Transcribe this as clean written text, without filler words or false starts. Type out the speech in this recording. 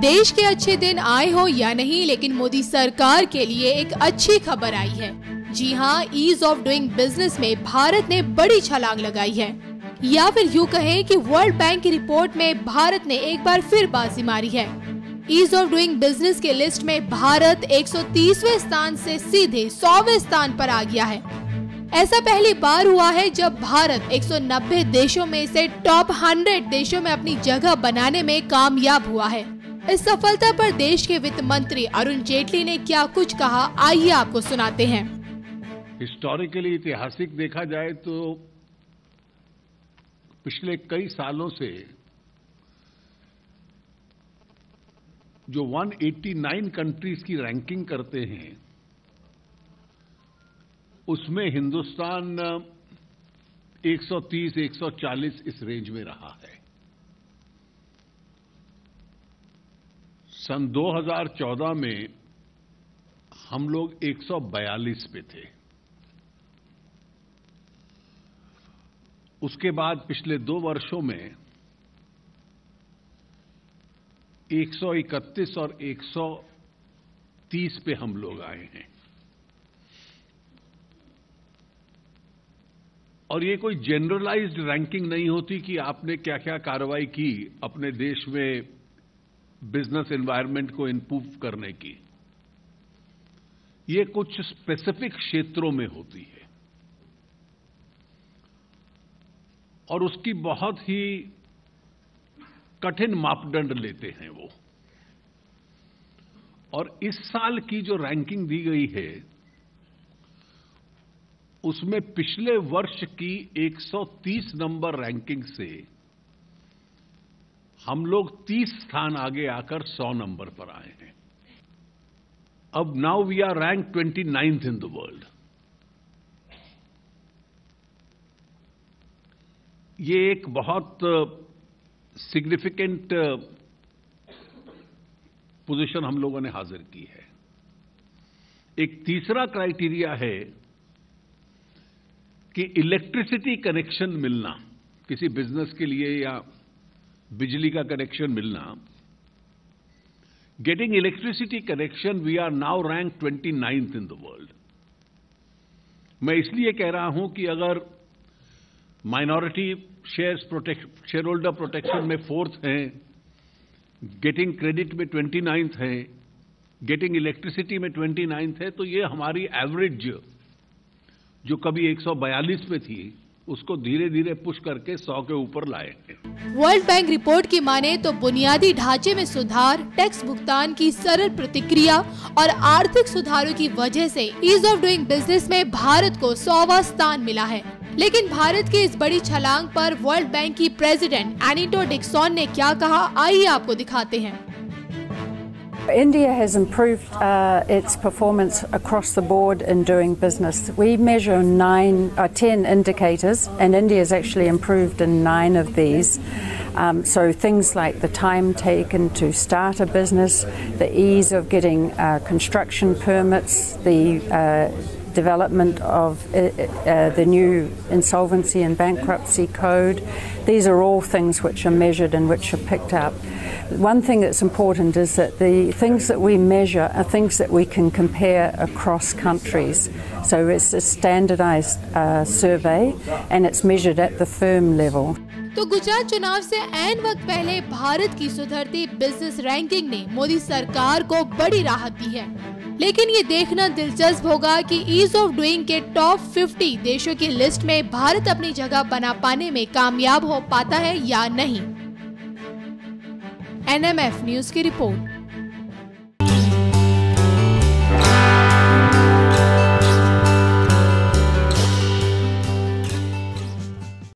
देश के अच्छे दिन आए हो या नहीं, लेकिन मोदी सरकार के लिए एक अच्छी खबर आई है। जी हाँ, ईज ऑफ डूइंग बिजनेस में भारत ने बड़ी छलांग लगाई है, या फिर यूँ कहें कि वर्ल्ड बैंक की रिपोर्ट में भारत ने एक बार फिर बाजी मारी है। ईज ऑफ डूइंग बिजनेस के लिस्ट में भारत 130वें स्थान से सीधे 100वें स्थान पर आ गया है। ऐसा पहली बार हुआ है जब भारत 190 देशों में से टॉप 100 देशों में अपनी जगह बनाने में कामयाब हुआ है। इस सफलता पर देश के वित्त मंत्री अरुण जेटली ने क्या कुछ कहा, आइए आपको सुनाते हैं। हिस्टोरिकली, ऐतिहासिक देखा जाए तो पिछले कई सालों से जो 189 कंट्रीज की रैंकिंग करते हैं, उसमें हिंदुस्तान 130-140 इस रेंज में रहा है। सन 2014 में हम लोग 142 पे थे। उसके बाद पिछले 2 वर्षों में 131 और 130 पे हम लोग आए हैं। और ये कोई जनरलाइज्ड रैंकिंग नहीं होती कि आपने क्या क्या कार्रवाई की अपने देश में बिजनेस एनवायरनमेंट को इंप्रूव करने की। ये कुछ स्पेसिफिक क्षेत्रों में होती है और उसकी बहुत ही कठिन मापदंड लेते हैं वो। और इस साल की जो रैंकिंग दी गई है, उसमें पिछले वर्ष की 130 नंबर रैंकिंग से हम लोग 30 स्थान आगे आकर 100 नंबर पर आए हैं। अब now we are rank 29th in the world. ये एक बहुत सिग्निफिकेंट पोजीशन हम लोगों ने हासिल की है। एक तीसरा क्राइटेरिया है कि इलेक्ट्रिसिटी कनेक्शन मिलना, किसी बिजनेस के लिए या बिजली का कनेक्शन मिलना। Getting electricity connection, we are now rank 29th in the world. मैं इसलिए कह रहा हूं कि अगर माइनॉरिटी शेयर होल्डर प्रोटेक्शन में 4th हैं, गेटिंग क्रेडिट में 29th है, गेटिंग इलेक्ट्रिसिटी में 29th है, तो ये हमारी एवरेज जो कभी 142 पे थी, उसको धीरे धीरे पुश करके 100 के ऊपर लाए। वर्ल्ड बैंक रिपोर्ट की माने तो बुनियादी ढांचे में सुधार, टैक्स भुगतान की सरल प्रतिक्रिया और आर्थिक सुधारों की वजह से ईज ऑफ डूइंग बिजनेस में भारत को 100वां स्थान मिला है। लेकिन भारत की इस बड़ी छलांग पर वर्ल्ड बैंक की प्रेसिडेंट एनिटो डिक्सन ने क्या कहा, आइए आपको दिखाते हैं। India has improved its performance across the board in doing business. We measure 10 indicators, and India has actually improved in 9 of these. So things like the time taken to start a business, the ease of getting construction permits, the development of the new insolvency and bankruptcy code. These are all things which are measured and which are picked up. One thing that's important is that the things that we measure are things that we can compare across countries. So it's a standardized survey and it's measured at the firm level. तो गुजरात चुनाव से ऐन वक्त पहले भारत की सुधरती business ranking ने मोदी सरकार को बड़ी राहत दी है। लेकिन ये देखना दिलचस्प होगा कि ईज ऑफ डूइंग के टॉप 50 देशों की लिस्ट में भारत अपनी जगह बना पाने में कामयाब हो पाता है या नहीं। NMF न्यूज की रिपोर्ट।